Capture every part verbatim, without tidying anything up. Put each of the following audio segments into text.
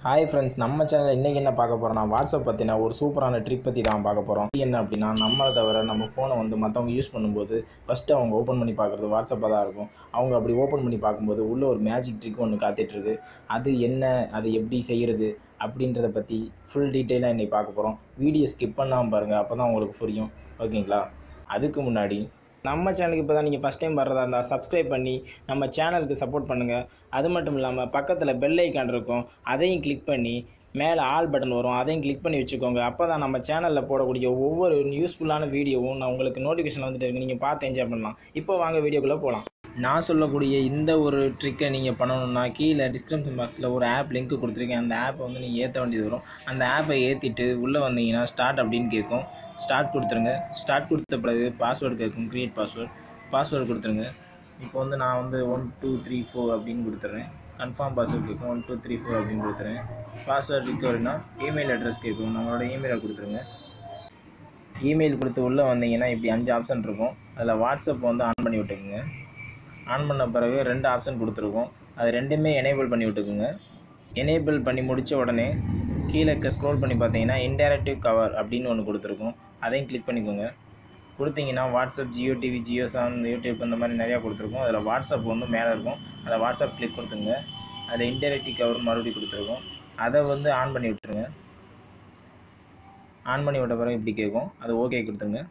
Hi friends, நம்ம channel இன்றைக்கி என்ன பார்க்க போகிறோம்னா வாட்ஸ்அப் பற்றின ஒரு சூப்பரான ட்ரிக் பற்றி தான் பார்க்க போகிறோம். என்ன அப்படின்னா, நம்மளை தவிர நம்ம ஃபோனை வந்து மற்றவங்க யூஸ் பண்ணும்போது ஃபஸ்ட்டு அவங்க ஓப்பன் பண்ணி பார்க்குறது வாட்ஸ்அப்பாக தான் இருக்கும். அவங்க அப்படி ஓப்பன் பண்ணி பார்க்கும்போது உள்ள ஒரு மேஜிக் ட்ரிக் ஒன்று காத்துட்ருக்கு. அது என்ன, அது எப்படி செய்கிறது அப்படின்றத பற்றி ஃபுல் டீட்டெயிலாக இன்றைக்கி பார்க்க போகிறோம். வீடியோ ஸ்கிப் பண்ணாமல் பாருங்கள், அப்போ தான் உங்களுக்கு புரியும். ஓகேங்களா? அதுக்கு முன்னாடி நம்ம சேனலுக்கு இப்போ தான் நீங்கள் ஃபஸ்ட் டைம் வர்றதா இருந்தால் சப்ஸ்கிரைப் பண்ணி நம்ம சேனலுக்கு சப்போர்ட் பண்ணுங்கள். அது மட்டும் இல்லாமல் பக்கத்தில் பெல் ஐக்கான் இருக்கும், அதையும் கிளிக் பண்ணி மேலே ஆல் பட்டன் வரும், அதையும் கிளிக் பண்ணி வச்சுக்கோங்க. அப்போ தான் நம்ம சேனலில் போடக்கூடிய ஒவ்வொரு யூஸ்ஃபுல்லான வீடியோவும் நான் உங்களுக்கு நோட்டிஃபிகேஷன் வந்துட்டு இருக்கு, நீங்கள் பார்த்து என்ஜாய் பண்ணலாம். இப்போ வாங்க வீடியோக்குள்ளே போகலாம். நான் சொல்லக்கூடிய இந்த ஒரு ட்ரிக்கை நீங்கள் பண்ணணுன்னா கீழே டிஸ்கிரிப்ஷன் பாக்ஸில் ஒரு ஆப் லிங்க் கொடுத்துருக்கேன். அந்த ஆப்பை வந்து நீங்கள் ஏற்ற வேண்டியது வரும். அந்த ஆப்பை ஏற்றிட்டு உள்ளே வந்தீங்கன்னா ஸ்டார்ட் அப்படின்னு கேட்கும். ஸ்டார்ட் கொடுத்துருங்க. ஸ்டார்ட் கொடுத்த பிறகு பாஸ்வேர்டு கேட்கும், க்ரியேட் பாஸ்வேர்டு. பாஸ்வேர்டு கொடுத்துருங்க. இப்போ வந்து நான் வந்து ஒன் டூ த்ரீ ஃபோர் அப்படின்னு கொடுத்துட்றேன். கன்ஃபார்ம் பாஸ்வேர்டு கேட்கும், ஒன் டூ த்ரீ ஃபோர் அப்படின்னு கொடுத்துறேன். பாஸ்வேர்டு ரிகவரினா இமெயில் அட்ரஸ் கேட்கும், நம்மளோட இமெயிலை கொடுத்துருங்க. இமெயில் கொடுத்து உள்ளே வந்தீங்கன்னா இப்படி அஞ்சு ஆப்ஷன் இருக்கும். அதில் வாட்ஸ்அப் வந்து ஆன் பண்ணி விட்டுக்குங்க. ஆன் பண்ண பிறகு ரெண்டு ஆப்ஷன் கொடுத்துருக்கோம், அது ரெண்டுமே எனேபிள் பண்ணி விட்டுக்குங்க. எனேபிள் பண்ணி முடித்த உடனே கீழே ஸ்க்ரோல் பண்ணி பார்த்தீங்கன்னா இன்டராக்டிவ் கவர் அப்படின்னு ஒன்று கொடுத்துருக்கோம், அதையும் கிளிக் பண்ணிக்கோங்க. கொடுத்தீங்கன்னா WhatsApp, Jio TV, Jio Saavn, YouTube இந்த மாதிரி நிறையா கொடுத்துருக்கோம். அதில் வாட்ஸ்அப் வந்து மேலே இருக்கும், அதை வாட்ஸ்அப் கிளிக் கொடுத்துங்க. அதில் இன்டராக்டிவ் கவர் மறுபடியும் கொடுத்துருக்கோம், அதை வந்து ஆன் பண்ணி விட்டுருங்க. ஆன் பண்ணி விட்ட பிறகு இப்படி கேட்கும், அது ஓகே கொடுத்துருங்க.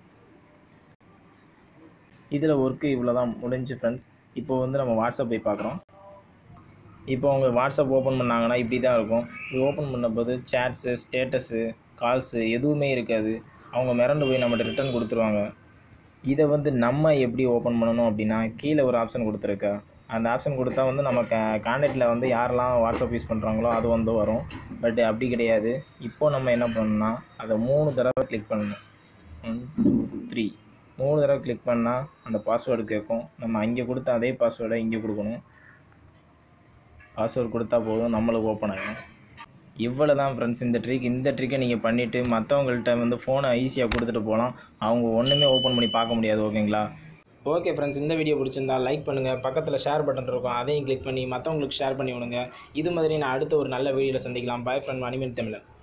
இதில் ஒர்க்கு இவ்வளோ தான் முடிஞ்சு ஃப்ரெண்ட்ஸ். இப்போ வந்து நம்ம வாட்ஸ்அப் போய் பார்க்குறோம். இப்போ அவங்க வாட்ஸ்அப் ஓப்பன் பண்ணாங்கன்னா இப்படி தான் இருக்கும். இது ஓப்பன் பண்ணும்போது சேட்ஸு, ஸ்டேட்டஸு, கால்ஸு எதுவுமே இருக்காது. அவங்க மிரண்டு போய் நம்மகிட்ட ரிட்டன் கொடுத்துருவாங்க. இதை வந்து நம்ம எப்படி ஓப்பன் பண்ணணும் அப்படின்னா, கீழே ஒரு ஆப்ஷன் கொடுத்துருக்கா, அந்த ஆப்ஷன் கொடுத்தா வந்து நம்ம க கான்டாக்டில் வந்து யாரெல்லாம் வாட்ஸ்அப் யூஸ் பண்ணுறாங்களோ அது வந்து வரும். பட் அப்படி கிடையாது. இப்போது நம்ம என்ன பண்ணணும்னா அதை மூணு தடவை கிளிக் பண்ணணும். ஒன் டூ த்ரீ மூணு தடவை கிளிக் பண்ணால் அந்த பாஸ்வேர்டு கேட்கும். நம்ம அங்கே கொடுத்த அதே பாஸ்வேர்டை இங்கே கொடுக்கணும். பாஸ்வேர்டு கொடுத்தா போதும், நம்மளுக்கு ஓப்பன் ஆகும். இவ்வளோ தான் ஃப்ரெண்ட்ஸ் இந்த ட்ரிக். இந்த ட்ரிக்கை நீங்கள் பண்ணிவிட்டு மற்றவங்கள்ட்ட வந்து ஃபோனை ஈஸியாக கொடுத்துட்டு போகலாம். அவங்க ஒன்றுமே ஓப்பன் பண்ணி பார்க்க முடியாது. ஓகேங்களா? ஓகே ஃப்ரெண்ட்ஸ், இந்த வீடியோ பிடிச்சிருந்தா லைக் பண்ணுங்கள். பக்கத்தில் ஷேர் பட்டன் இருக்கும், அதையும் கிளிக் பண்ணி மற்றவங்களுக்கு ஷேர் பண்ணி விடுங்க. இது மாதிரி நான் அடுத்த ஒரு நல்ல வீடியோவில் சந்திக்கலாம். பாய் ஃப்ரெண்ட், அனிமேல் தமிழன்.